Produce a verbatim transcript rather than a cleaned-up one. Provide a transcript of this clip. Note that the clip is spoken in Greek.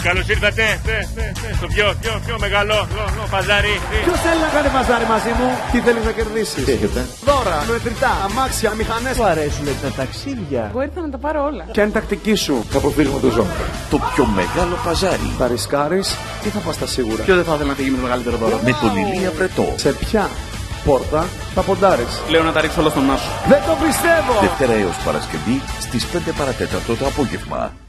Καλώς ήρθατε στο πιο, πιο, πιο μεγάλο λο, λο, παζάρι. Ποιος θέλει να κάνει παζάρι μαζί μου? Τι θέλεις να κερδίσεις? Τι έχετε? Δώρα, μετρητά, αμάξια, μηχανές. Μου αρέσουν τα ταξίδια. Εγώ ήρθα να τα πάρω όλα. Ποια είναι η τακτική σου? Θα αποφύγουμε το ζώο. Το πιο μεγάλο παζάρι. Θα ρισκάρεις ή θα πας στα σίγουρα? Ποιο δεν θα ήθελε να φύγει με το μεγαλύτερο δώρο? Με τον Ηλία Βρετό. Σε ποια πόρτα θα ποντάρεις? Λέω να τα ρίξω όλα στον Άσο. Δεν το πιστεύω! Δευτέρα έως Παρασκευή στις πέντε παρατέταρτο το απόγευμα.